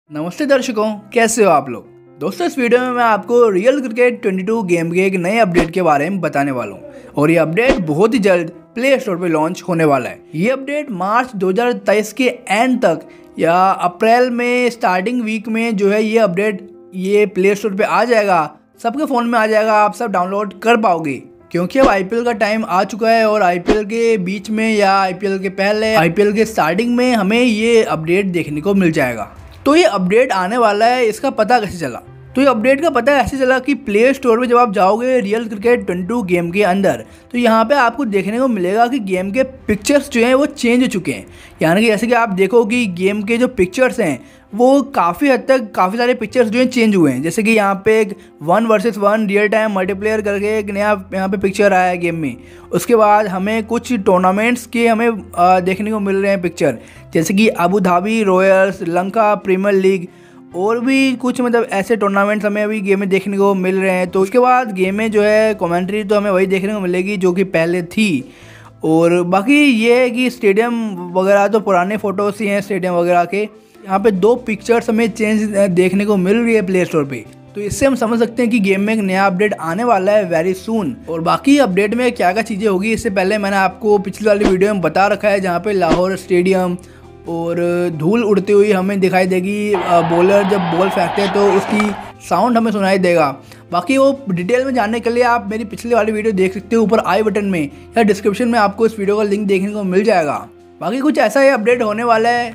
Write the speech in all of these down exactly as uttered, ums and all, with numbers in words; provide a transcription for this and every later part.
नमस्ते दर्शकों, कैसे हो आप लोग। दोस्तों, इस वीडियो में मैं आपको रियल क्रिकेट बाईस गेम के एक नए अपडेट के बारे में बताने वाला हूँ और ये अपडेट बहुत ही जल्द प्ले स्टोर पर लॉन्च होने वाला है। ये अपडेट मार्च दो हज़ार तेईस के एंड तक या अप्रैल में स्टार्टिंग वीक में जो है ये अपडेट ये प्ले स्टोर पर आ जाएगा, सबके फ़ोन में आ जाएगा, आप सब डाउनलोड कर पाओगे। क्योंकि अब आईपीएल का टाइम आ चुका है और आईपीएल के बीच में या आईपीएल के पहले आईपीएल के स्टार्टिंग में हमें ये अपडेट देखने को मिल जाएगा। तो ये अपडेट आने वाला है, इसका पता कैसे चला? तो ये अपडेट का पता ऐसे चला कि प्ले स्टोर में जब आप जाओगे रियल क्रिकेट बाईस गेम के अंदर, तो यहाँ पे आपको देखने को मिलेगा कि गेम के पिक्चर्स जो हैं वो चेंज हो चुके हैं। यानी कि जैसे कि आप देखो कि गेम के जो पिक्चर्स हैं वो काफ़ी हद तक काफ़ी सारे पिक्चर्स जो हैं चेंज हुए हैं। जैसे कि यहाँ पे एक one versus one real time multiplayer करके एक नया यहाँ पे पिक्चर आया है गेम में। उसके बाद हमें कुछ टूर्नामेंट्स के हमें आ, देखने को मिल रहे हैं पिक्चर, जैसे कि Abu Dhabi royals, Sri Lanka premier league और भी कुछ मतलब ऐसे टूर्नामेंट्स हमें अभी गेम में देखने को मिल रहे हैं। तो उसके बाद गेम में जो है कमेंट्री तो हमें वही देखने को मिलेगी जो कि पहले थी। और बाकी ये है कि स्टेडियम वगैरह तो पुराने फ़ोटोज़ ही हैं स्टेडियम वगैरह के। यहाँ पे दो पिक्चर्स हमें चेंज देखने को मिल रही है प्ले स्टोर पे। तो इससे हम समझ सकते हैं कि गेम में एक नया अपडेट आने वाला है वेरी सून। और बाकी अपडेट में क्या क्या चीज़ें होगी इससे पहले मैंने आपको पिछली वाली वीडियो में बता रखा है, जहाँ पे लाहौर स्टेडियम और धूल उड़ती हुई हमें दिखाई देगी। बॉलर जब बॉल फेंकते हैं तो उसकी साउंड हमें सुनाई देगा। बाकी वो डिटेल में जानने के लिए आप मेरी पिछली वाली वीडियो देख सकते हो, ऊपर आई बटन में या डिस्क्रिप्शन में आपको इस वीडियो का लिंक देखने को मिल जाएगा। बाकी कुछ ऐसा ही अपडेट होने वाला है।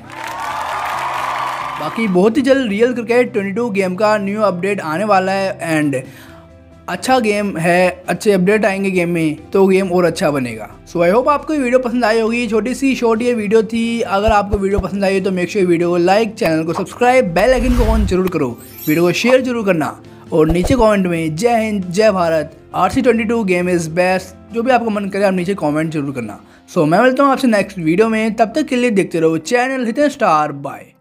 बाकी बहुत ही जल्द रियल क्रिकेट बाईस गेम का न्यू अपडेट आने वाला है एंड अच्छा गेम है, अच्छे अपडेट आएंगे गेम में तो गेम और अच्छा बनेगा। सो आई होप आपको ये वीडियो पसंद आई होगी। छोटी सी शॉर्ट ये वीडियो थी। अगर आपको वीडियो पसंद आई तो मेक श्योर वीडियो को लाइक, चैनल को सब्सक्राइब, बेल आइकन को ऑन जरूर करो, वीडियो को शेयर जरूर करना और नीचे कमेंट में जय हिंद जय भारत, आरसी बाईस गेम इज़ बेस्ट, जो भी आपको मन करे आप नीचे कमेंट जरूर करना। सो मैं मिलता हूँ आपसे नेक्स्ट वीडियो में, तब तक के लिए देखते रहो चैनल हितेश स्टार। बाय।